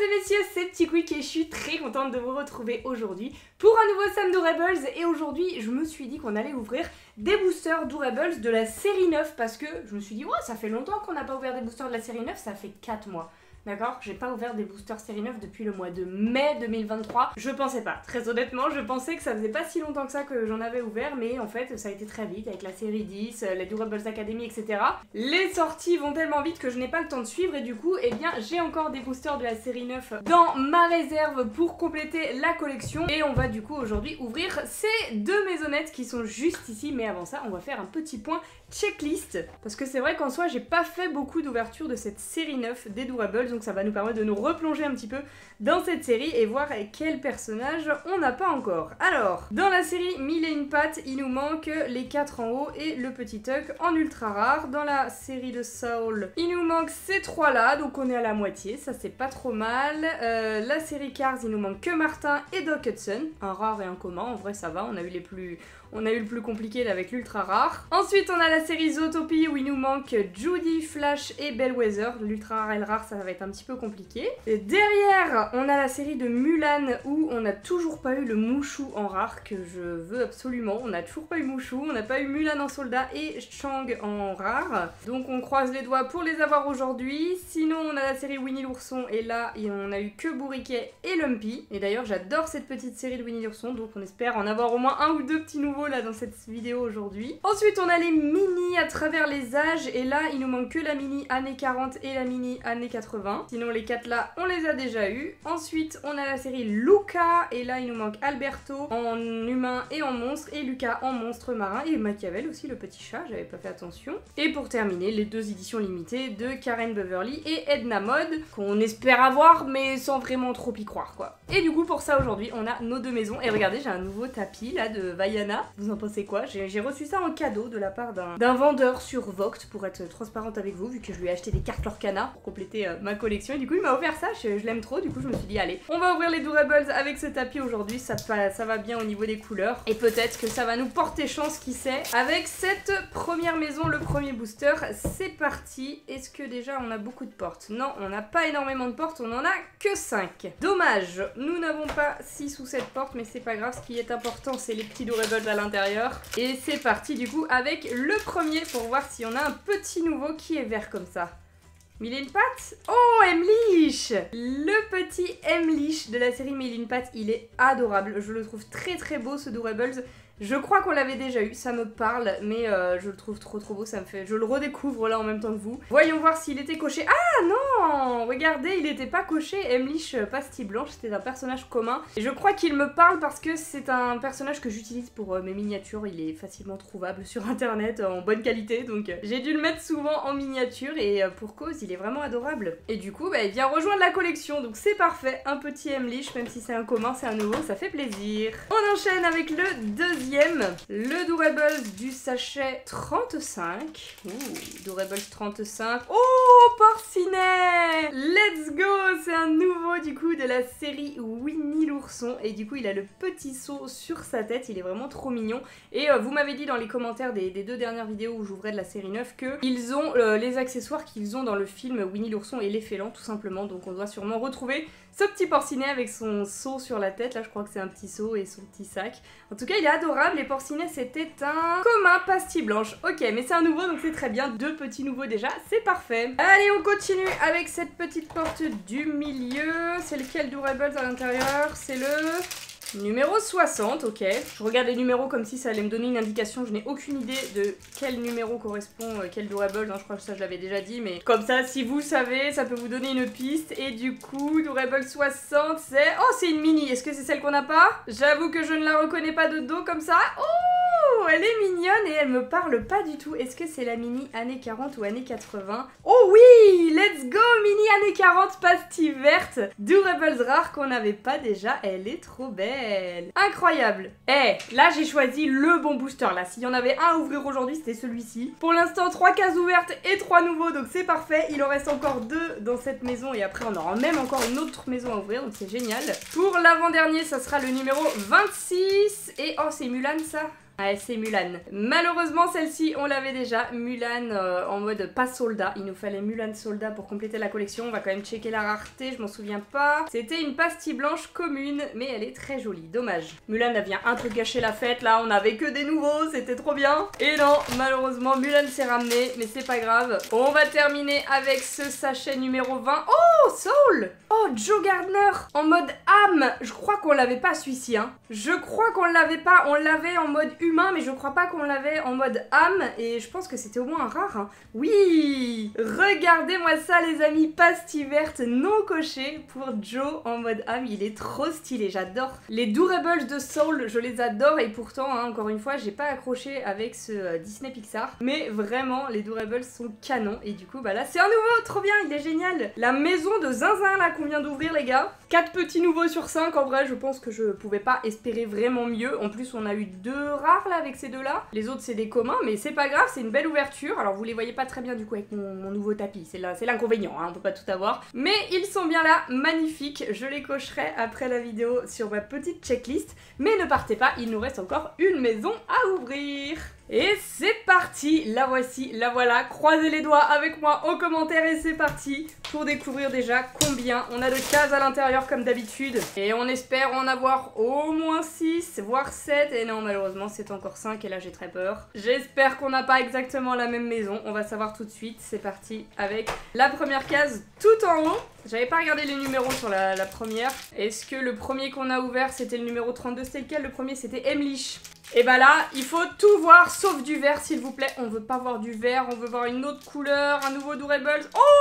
et messieurs, c'est Petit Quick et je suis très contente de vous retrouver aujourd'hui pour un nouveau Sam Durables. Et aujourd'hui, je me suis dit qu'on allait ouvrir des boosters Durables de la série 9 parce que je me suis dit, oh, ça fait longtemps qu'on n'a pas ouvert des boosters de la série 9, ça fait 4 mois. D'accord, j'ai pas ouvert des boosters série 9 depuis le mois de mai 2023. Je pensais pas, très honnêtement, je pensais que ça faisait pas si longtemps que ça que j'en avais ouvert, mais en fait ça a été très vite avec la série 10, la Durables Academy, etc. Les sorties vont tellement vite que je n'ai pas le temps de suivre et du coup, eh bien, j'ai encore des boosters de la série 9 dans ma réserve pour compléter la collection. Et on va du coup aujourd'hui ouvrir ces deux maisonnettes qui sont juste ici, mais avant ça, on va faire un petit point checklist parce que c'est vrai qu'en soi j'ai pas fait beaucoup d'ouverture de cette série 9 des Durables, donc ça va nous permettre de nous replonger un petit peu dans cette série et voir quel personnage on n'a pas encore. Alors, dans la série 1001 pattes, il nous manque les 4 en haut et le petit Tuck en ultra rare. Dans la série de Soul, il nous manque ces 3 là, donc on est à la moitié, ça c'est pas trop mal. La série Cars, il nous manque que Martin et Doc Hudson, un rare et un commun, en vrai ça va, on a eu le plus compliqué là avec l'ultra rare. Ensuite on a la série Zootopie où il nous manque Judy, Flash et Bellwether. L'ultra rare et le rare ça va être un petit peu compliqué. Et derrière on a la série de Mulan où on n'a toujours pas eu le Mushu en rare que je veux absolument. On n'a toujours pas eu Mushu, on n'a pas eu Mulan en soldat et Chang en rare. Donc on croise les doigts pour les avoir aujourd'hui. Sinon on a la série Winnie l'ourson et là on a eu que Bourriquet et Lumpy. Et d'ailleurs j'adore cette petite série de Winnie l'ourson, donc on espère en avoir au moins un ou deux petits nouveaux là dans cette vidéo aujourd'hui. Ensuite on a les mini à travers les âges et là il nous manque que la mini années 40 et la mini années 80. Sinon les 4 là on les a déjà eu. Ensuite on a la série Luca et là il nous manque Alberto en humain et en monstre et Lucas en monstre marin et Machiavel aussi, le petit chat, j'avais pas fait attention. Et pour terminer les 2 éditions limitées de Karen Beverly et Edna Mode qu'on espère avoir mais sans vraiment trop y croire quoi. Et du coup pour ça aujourd'hui on a nos 2 maisons et regardez j'ai un nouveau tapis là de Vaiana. Vous en pensez quoi? J'ai reçu ça en cadeau de la part d'un vendeur sur Vogt pour être transparente avec vous vu que je lui ai acheté des cartes Lorcana pour compléter ma collection et du coup il m'a offert ça, je l'aime trop, du coup je me suis dit allez on va ouvrir les Durables avec ce tapis aujourd'hui, ça va bien au niveau des couleurs et peut-être que ça va nous porter chance, qui sait. Avec cette première maison, le premier booster, c'est parti. Est-ce que déjà on a beaucoup de portes? Non, on n'a pas énormément de portes, on en a que 5. Dommage, nous n'avons pas 6 ou 7 portes mais c'est pas grave, ce qui est important c'est les petits Durables à l'intérieur. Et c'est parti du coup avec le premier pour voir si on a un petit nouveau qui est vert comme ça. 1001 pattes. Oh, Emlich. Le petit Emlich de la série 1001 pattes, il est adorable. Je le trouve très très beau ce Durables. Je crois qu'on l'avait déjà eu, ça me parle, mais je le trouve trop beau, ça me fait... Je le redécouvre là en même temps que vous. Voyons voir s'il était coché. Ah non! Regardez, il n'était pas coché. Emlich pastille blanche, c'était un personnage commun. Et je crois qu'il me parle parce que c'est un personnage que j'utilise pour mes miniatures. Il est facilement trouvable sur internet en bonne qualité, donc j'ai dû le mettre souvent en miniature et pour cause, il est vraiment adorable. Et du coup, bah, il vient rejoindre la collection, donc c'est parfait. Un petit Emlich, même si c'est un commun, c'est un nouveau, ça fait plaisir. On enchaîne avec le deuxième. Le Durables du sachet 35. Ouh, Durables 35. Oh, Porcinet! Let's go! C'est un nouveau du coup de la série Winnie l'ourson. Et du coup, il a le petit seau sur sa tête. Il est vraiment trop mignon. Et vous m'avez dit dans les commentaires des 2 dernières vidéos où j'ouvrais de la série 9 que ils ont les accessoires qu'ils ont dans le film Winnie l'ourson et les félins tout simplement. Donc on doit sûrement retrouver ce petit Porcinet avec son seau sur la tête. Là, je crois que c'est un petit seau et son petit sac. En tout cas, il est adorable. Les Porcinets, c'était un commun pastille blanche. Ok, mais c'est un nouveau, donc c'est très bien. 2 petits nouveaux déjà, c'est parfait. Allez, on continue avec cette petite porte du milieu. C'est lequel Durables à l'intérieur? C'est le... numéro 60, ok. Je regarde les numéros comme si ça allait me donner une indication. Je n'ai aucune idée de quel numéro correspond, quel Durable. Je crois que ça je l'avais déjà dit, mais comme ça, si vous savez, ça peut vous donner une piste. Et du coup, Durable 60, c'est... Oh, c'est une mini. Est-ce que c'est celle qu'on n'a pas? J'avoue que je ne la reconnais pas de dos comme ça. Oh, elle est mignonne et elle me parle pas du tout. Est-ce que c'est la mini années 40 ou années 80? Oh oui, let's go, mini années 40 pastille verte. Durables rare qu'on n'avait pas déjà. Elle est trop belle. Incroyable. Eh, là j'ai choisi le bon booster là. S'il y en avait un à ouvrir aujourd'hui, c'était celui-ci. Pour l'instant, 3 cases ouvertes et 3 nouveaux, donc c'est parfait. Il en reste encore 2 dans cette maison et après on aura même encore une autre maison à ouvrir, donc c'est génial. Pour l'avant-dernier, ça sera le numéro 26. Et oh, c'est Mulan ça? Ouais, c'est Mulan. Malheureusement, celle-ci, on l'avait déjà. Mulan en mode pas soldat. Il nous fallait Mulan soldat pour compléter la collection. On va quand même checker la rareté, je m'en souviens pas. C'était une pastille blanche commune, mais elle est très jolie. Dommage. Mulan a bien un truc gâcher la fête, là. On avait que des nouveaux, c'était trop bien. Et non, malheureusement, Mulan s'est ramené, mais c'est pas grave. On va terminer avec ce sachet numéro 20. Oh, Soul! Oh, Joe Gardner en mode âme. Je crois qu'on l'avait pas celui-ci, hein. Je crois qu'on l'avait pas. On l'avait en mode humain, mais je crois pas qu'on l'avait en mode âme. Et je pense que c'était au moins un rare, hein. Oui! Regardez-moi ça, les amis. Pastille verte non cochée pour Joe en mode âme. Il est trop stylé, j'adore. Les Doorables de Soul, je les adore. Et pourtant, hein, encore une fois, j'ai pas accroché avec ce Disney Pixar. Mais vraiment, les Doorables sont canons. Et du coup, bah là, c'est un nouveau. Trop bien, il est génial. La maison de Zinzin, là, qu'on vient d'ouvrir, les gars. 4 petits nouveaux sur 5. En vrai, je pense que je pouvais pas espérer vraiment mieux. En plus, on a eu 2 rares, là, avec ces deux-là. Les autres, c'est des communs, mais c'est pas grave. C'est une belle ouverture. Alors, vous les voyez pas très bien, du coup, avec mon nouveau tapis. C'est l'inconvénient, hein, on peut pas tout avoir. Mais ils sont bien là, magnifiques. Je les cocherai après la vidéo sur ma petite checklist. Mais ne partez pas, il nous reste encore une maison à ouvrir. Et c'est parti, la voici, la voilà, croisez les doigts avec moi en commentaire et c'est parti pour découvrir déjà combien on a de cases à l'intérieur comme d'habitude. Et on espère en avoir au moins 6, voire 7, et non malheureusement c'est encore 5 et là j'ai très peur. J'espère qu'on n'a pas exactement la même maison, on va savoir tout de suite, c'est parti avec la première case tout en haut. J'avais pas regardé les numéros sur la première. Est-ce que le premier qu'on a ouvert c'était le numéro 32, c'était lequel? Le premier c'était Emlich. Et bah là, il faut tout voir sauf du vert s'il vous plaît. On veut pas voir du vert, on veut voir une autre couleur, un nouveau Doorables.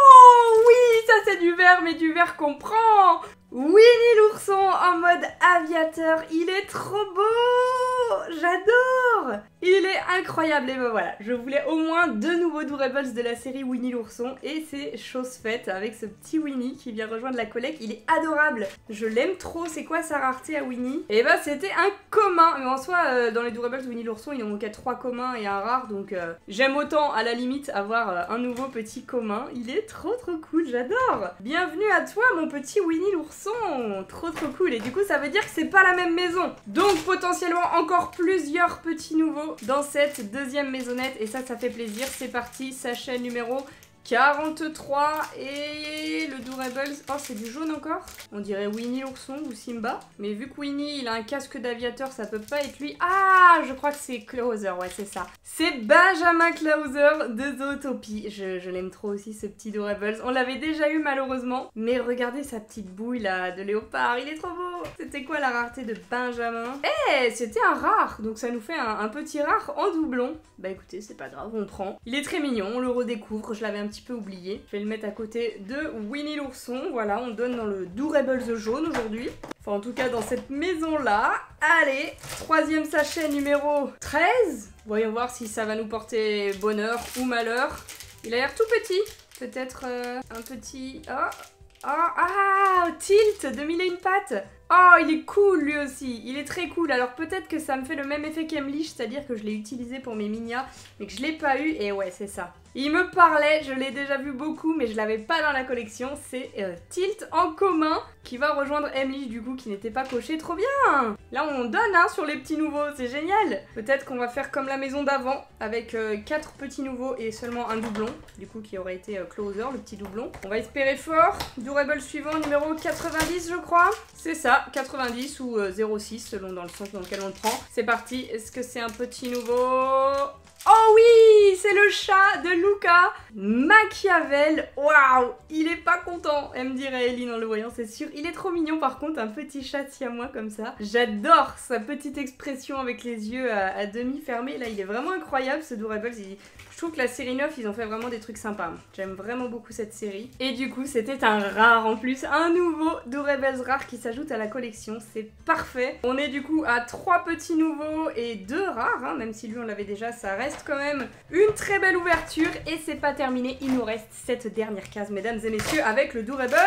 Oh oui, ça c'est du vert, mais du vert qu'on prend. Winnie l'ourson en mode aviateur, il est trop beau. J'adore. Il est incroyable. Et ben voilà, je voulais au moins 2 nouveaux Doorables de la série Winnie l'ourson. Et c'est chose faite avec ce petit Winnie qui vient rejoindre la collecte. Il est adorable. Je l'aime trop. C'est quoi sa rareté à Winnie? Et ben c'était un commun. Mais en soi, dans les Doorables Winnie l'ourson, il en manquait 3 communs et un rare. Donc j'aime autant à la limite avoir un nouveau petit commun. Il est trop cool, j'adore. Bienvenue à toi mon petit Winnie l'ourson. Trop cool. Et du coup ça veut dire que c'est pas la même maison. Donc potentiellement encore plusieurs petits nouveaux dans cette deuxième maisonnette. Et ça fait plaisir. C'est parti, sachet numéro 43 et le Doorables. Oh, c'est du jaune encore. On dirait Winnie l'ourson ou Simba. Mais vu que Winnie, il a un casque d'aviateur, ça peut pas être lui. Ah, je crois que c'est Closer, ouais, c'est ça. C'est Benjamin Closer de Zootopie. Je l'aime trop aussi, ce petit Doorables. On l'avait déjà eu malheureusement. Mais regardez sa petite bouille là de léopard. Il est trop beau. C'était quoi la rareté de Benjamin? Eh, c'était un rare. Donc ça nous fait un petit rare en doublon. Bah écoutez, c'est pas grave, on prend. Il est très mignon, on le redécouvre. Je l'avais un petit peu oublié. Je vais le mettre à côté de Winnie l'ourson. Voilà, on donne dans le Doorables jaune aujourd'hui. Enfin, en tout cas, dans cette maison-là. Allez, troisième sachet numéro 13. Voyons voir si ça va nous porter bonheur ou malheur. Il a l'air tout petit. Peut-être un petit... Tilt de Mille et une pattes. Oh, il est cool lui aussi, il est très cool. Alors peut-être que ça me fait le même effet qu'Emlich, c'est-à-dire que je l'ai utilisé pour mes Minia, mais que je l'ai pas eu, et ouais, c'est ça. Il me parlait, je l'ai déjà vu beaucoup, mais je l'avais pas dans la collection, c'est Tilt en commun, qui va rejoindre Emlich du coup, qui n'était pas coché, trop bien. Là on donne hein, sur les petits nouveaux, c'est génial. Peut-être qu'on va faire comme la maison d'avant, avec 4 petits nouveaux et seulement un doublon, du coup qui aurait été Closer, le petit doublon. On va espérer fort. Doorable suivant, numéro 90 je crois, c'est ça, 90 ou 06 selon dans le sens dans lequel on le prend. C'est parti, est-ce que c'est un petit nouveau? Oh oui, c'est le chat de Luca, Machiavel. Waouh, il est pas content, elle me dirait Eline en le voyant, c'est sûr. Il est trop mignon par contre, un petit chat siamois comme ça. J'adore sa petite expression avec les yeux à demi fermés. Là, il est vraiment incroyable ce Doorables. Je trouve que la série 9, ils ont fait vraiment des trucs sympas. J'aime vraiment beaucoup cette série. Et du coup, c'était un rare en plus, un nouveau Doorables rare qui s'ajoute à la collection. C'est parfait. On est du coup à 3 petits nouveaux et 2 rares, hein, même si lui on l'avait déjà, ça reste quand même une très belle ouverture. Et c'est pas terminé, il nous reste cette dernière case, mesdames et messieurs, avec le Doorables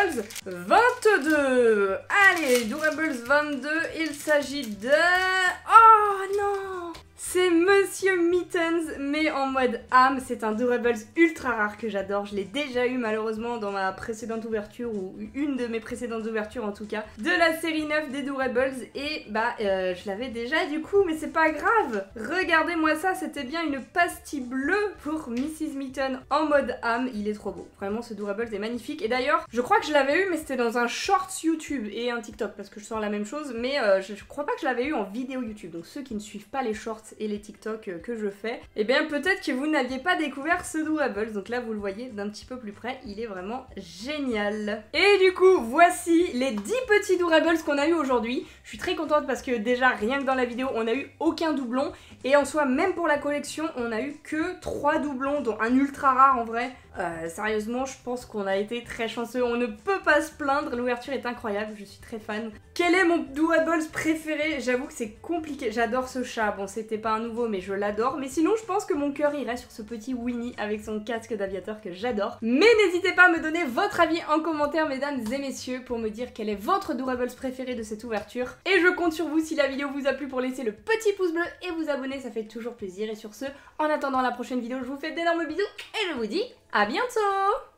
22. Allez, Doorables 22, il s'agit de... Oh non! C'est Monsieur Mittens, mais en mode âme. C'est un Doorables ultra rare que j'adore. Je l'ai déjà eu malheureusement dans ma précédente ouverture, ou une de mes précédentes ouvertures en tout cas, de la série 9 des Doorables. Et je l'avais déjà du coup, mais c'est pas grave. Regardez-moi ça, c'était bien une pastille bleue pour Mrs. Mitten en mode âme. Il est trop beau. Vraiment, ce Doorables est magnifique. Et d'ailleurs, je crois que je l'avais eu, mais c'était dans un Shorts YouTube et un TikTok, parce que je sors la même chose, mais je crois pas que je l'avais eu en vidéo YouTube. Donc ceux qui ne suivent pas les Shorts et les TikTok que je fais, eh bien peut-être que vous n'aviez pas découvert ce Doorables, donc là vous le voyez d'un petit peu plus près, il est vraiment génial. Et du coup, voici les 10 petits Doorables qu'on a eu aujourd'hui. Je suis très contente parce que déjà, rien que dans la vidéo, on n'a eu aucun doublon, et en soi, même pour la collection, on a eu que 3 doublons, dont un ultra rare en vrai. Sérieusement, je pense qu'on a été très chanceux, on ne peut pas se plaindre, l'ouverture est incroyable, je suis très fan. Quel est mon Doorables préféré? J'avoue que c'est compliqué, j'adore ce chat, bon c'était pas un nouveau mais je l'adore, mais sinon je pense que mon cœur irait sur ce petit Winnie avec son casque d'aviateur que j'adore. Mais n'hésitez pas à me donner votre avis en commentaire mesdames et messieurs pour me dire quel est votre Doorables préféré de cette ouverture. Et je compte sur vous si la vidéo vous a plu pour laisser le petit pouce bleu et vous abonner, ça fait toujours plaisir. Et sur ce, en attendant la prochaine vidéo, je vous fais d'énormes bisous et je vous dis à bientôt!